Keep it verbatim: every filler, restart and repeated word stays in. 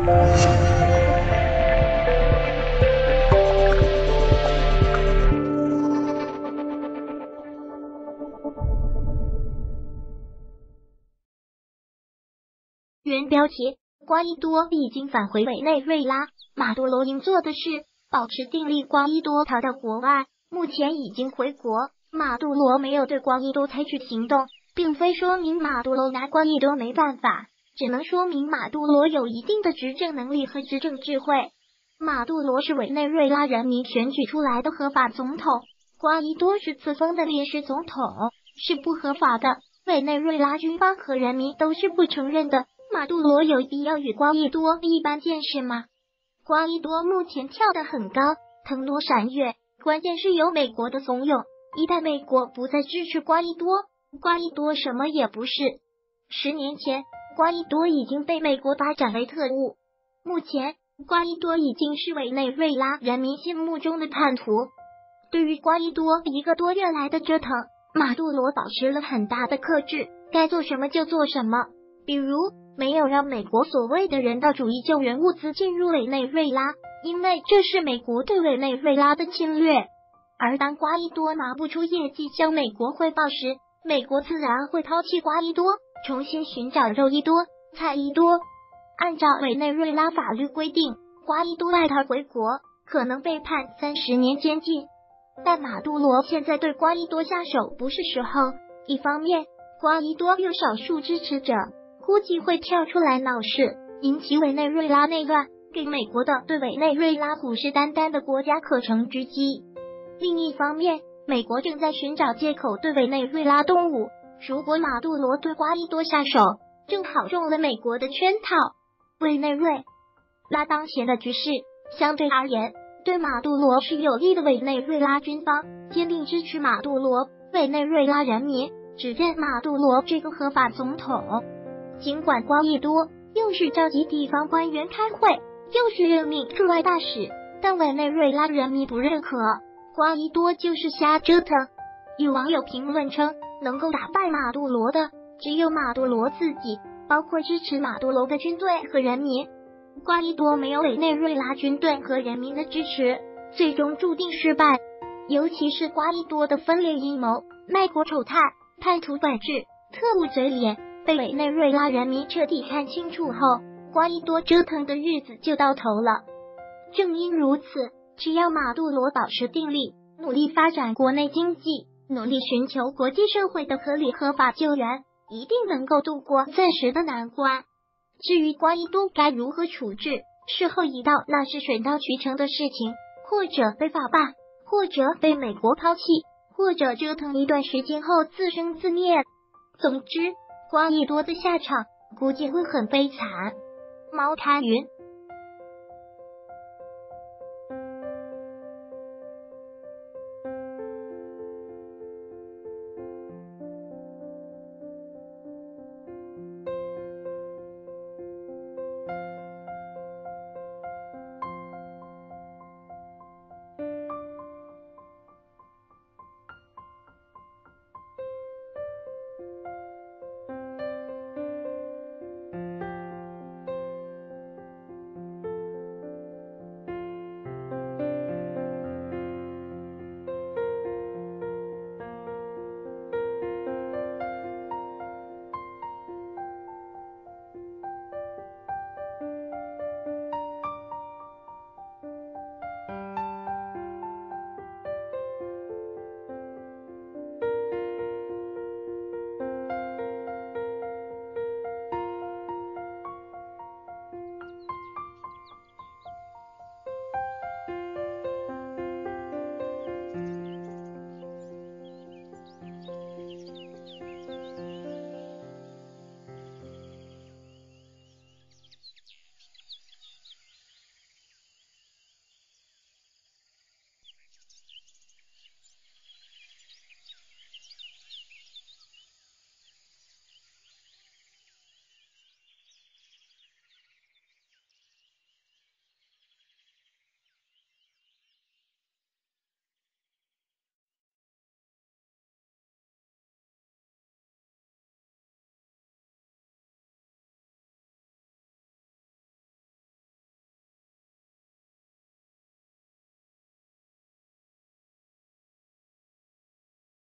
原标题：瓜伊多已经返回委内瑞拉，马杜罗应做的是保持定力。瓜伊多逃到国外，目前已经回国。马杜罗没有对瓜伊多采取行动，并非说明马杜罗拿瓜伊多没办法，只能说明马杜罗有一定的执政能力和执政智慧。马杜罗是委内瑞拉人民选举出来的合法总统，瓜伊多是次封的临时总统，是不合法的，委内瑞拉军方和人民都是不承认的。马杜罗有必要与瓜伊多一般见识吗？瓜伊多目前跳得很高，腾挪闪跃，关键是有美国的怂恿。一旦美国不再支持瓜伊多，瓜伊多什么也不是。十年前，瓜伊多已经被美国发展为特务，目前瓜伊多已经是委内瑞拉人民心目中的叛徒。对于瓜伊多一个多月来的折腾，马杜罗保持了很大的克制，该做什么就做什么，比如没有让美国所谓的人道主义救援物资进入委内瑞拉，因为这是美国对委内瑞拉的侵略。而当瓜伊多拿不出业绩向美国汇报时，美国自然会抛弃瓜伊多，重新寻找肉伊多、蔡伊多。按照委内瑞拉法律规定，瓜伊多外逃回国可能被判三十年监禁，但马杜罗现在对瓜伊多下手不是时候。一方面，瓜伊多有少数支持者，估计会跳出来闹事，引起委内瑞拉内乱，给美国的对委内瑞拉虎视眈眈的国家可乘之机。另一方面，美国正在寻找借口对委内瑞拉动武，如果马杜罗对瓜伊多下手，正好中了美国的圈套。委内瑞拉当前的局势相对而言，对马杜罗是有利的。委内瑞拉军方坚定支持马杜罗，委内瑞拉人民只认马杜罗这个合法总统。尽管瓜伊多又是召集地方官员开会，又是任命驻外大使，但委内瑞拉人民不认可，瓜伊多就是瞎折腾。有网友评论称，能够打败马杜罗的只有马杜罗自己，包括支持马杜罗的军队和人民。瓜伊多没有委内瑞拉军队和人民的支持，最终注定失败。尤其是瓜伊多的分裂阴谋、卖国丑态、叛徒本质、特务嘴脸被委内瑞拉人民彻底看清楚后，瓜伊多折腾的日子就到头了。正因如此，只要马杜罗保持定力，努力发展国内经济，努力寻求国际社会的合理合法救援，一定能够度过暂时的难关。至于瓜伊多该如何处置，事后已到，那是水到渠成的事情，或者被法办，或者被美国抛弃，或者折腾一段时间后自生自灭。总之，瓜伊多的下场估计会很悲惨。毛谈云